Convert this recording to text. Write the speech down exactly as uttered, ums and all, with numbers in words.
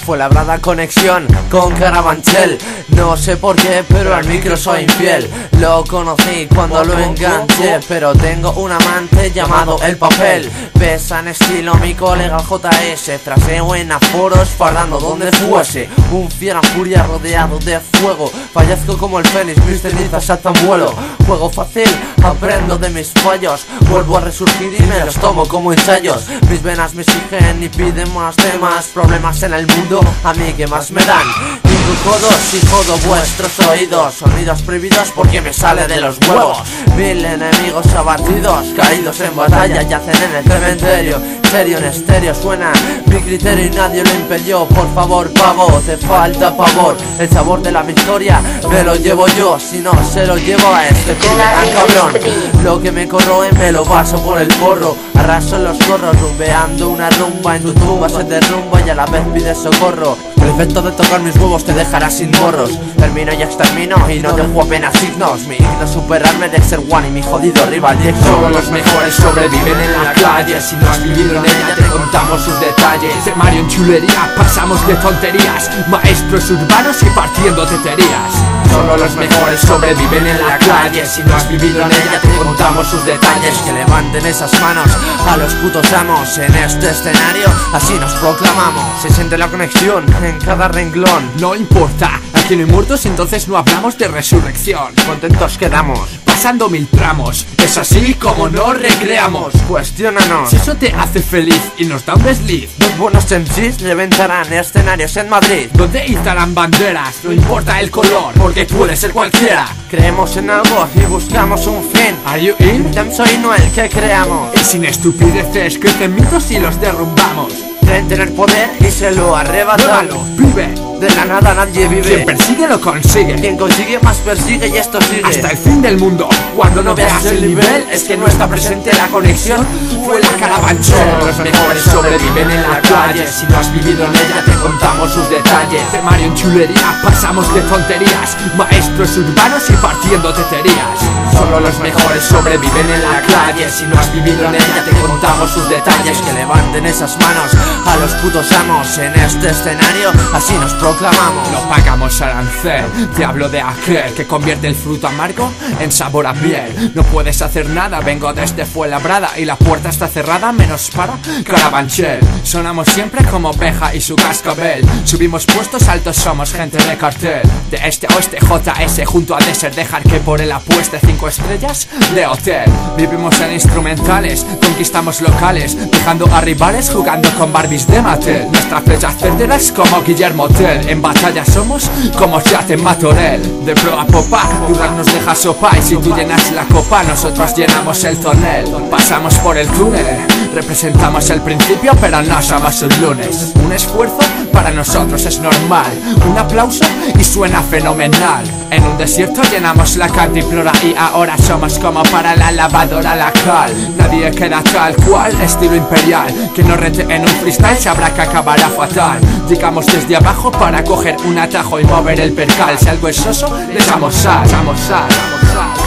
Fuenlabrada conexión con Carabanchel. No sé por qué, pero al micro soy infiel. Lo conocí cuando lo enganché, pero tengo un amante llamado El Papel. Pesa en estilo mi colega J S, fraseo en aforos fardando donde fuese. Un fiera furia rodeado de fuego, fallezco como el fénix, mis cenizas saltan vuelo. Juego fácil, aprendo de mis fallos, vuelvo a resurgir y me los tomo como ensayos. Mis venas me exigen y piden más temas, problemas en el mundo, a mí que más me dan. Hinco codos y jodo vuestros oídos, sonidos prohibidos porque me sale de los huevos. Mil enemigos abatidos, caídos en batalla, yacen en el cementerio. Serio en estéreo suena mi criterio y nadie lo impelió. Por favor, pavo, te falta pavor. El sabor de la victoria me lo llevo yo, si no se lo llevo a este pibe tan cabrón. Lo que me corroe me lo paso por el porro, arraso en los corros, rumbeando una rumba. En tu tumba se derrumba y a la vez pide socorro. El efecto de tocar mis huevos te dejará sin morros. Termino y extermino y no dejo apenas signos. Mi himno es superarme de ser one y mi jodido rival Jackson. Solo los mejores sobreviven en la calle. Si no has vivido en ella te contamos sus detalles. De Mario en chulería pasamos de tonterías, maestros urbanos y partiendo teterías. Solo los mejores sobreviven en la calle. Si no has vivido en ella te contamos sus detalles. Que levanten esas manos a los putos amos. En este escenario así nos proclamamos. Se siente la conexión en cada renglón. No importa, aquí no hay muertos, entonces no hablamos de resurrección. Contentos quedamos, pasando mil tramos. Es así como nos recreamos. Cuestiónanos si eso te hace feliz y nos da un desliz. Dos buenos M Cs reventarán escenarios en Madrid, donde izarán banderas, no importa el color, porque puede ser cualquiera. Creemos en algo y buscamos un fin. Are you in? Tam soy no el que creamos. Y sin estupideces crecen mitos y los derrumbamos. Creen tener poder y se lo arrebatan. Nuevalo, vive. De la nada nadie vive. Quien persigue lo consigue. Quien consigue más persigue y esto sigue hasta el fin del mundo. Cuando no veas el nivel es que no está presente la conexión. Fue la Carabanchel. Solo los mejores sobreviven en la calle. Si no has vivido en ella te contamos sus detalles. De Mario en chulería pasamos de tonterías, maestros urbanos y partiendo teterías. Solo los mejores sobreviven en la calle. Si no has vivido en ella te contamos sus detalles. Que levanten esas manos a los putos amos. En este escenario así nos proclamamos. No pagamos arancel, te hablo de aquel que convierte el fruto amargo en sabor a miel. No puedes hacer nada, vengo desde Fuenlabrada y la puerta está cerrada menos para Carabanchel. Sonamos siempre como oveja y su cascabel. Subimos puestos altos, somos gente de cartel. De este a oeste, J S junto a Desert. Dejar que por el apueste cinco estrellas de hotel. Vivimos en instrumentales, conquistamos locales, dejando a rivales jugando con Barbies de Mattel. Nuestra flecha certera es como Guillermo Tell. En batalla somos como Chat en Matorel. De pro a popa, dudar nos deja sopa. Y si tú llenas la copa, nosotros llenamos el tonel. Pasamos por el túnel, representamos el principio, pero no somos un lunes. Un esfuerzo para nosotros es normal, un aplauso y suena fenomenal. En un desierto llenamos la cantimplora y ahora somos como para la lavadora la cal. Nadie queda tal cual, estilo imperial. Que no rete en un freestyle sabrá que acabará fatal. Digamos desde abajo para coger un atajo y mover el percal. Si algo es soso, le damos sal, damos sal, damos sal.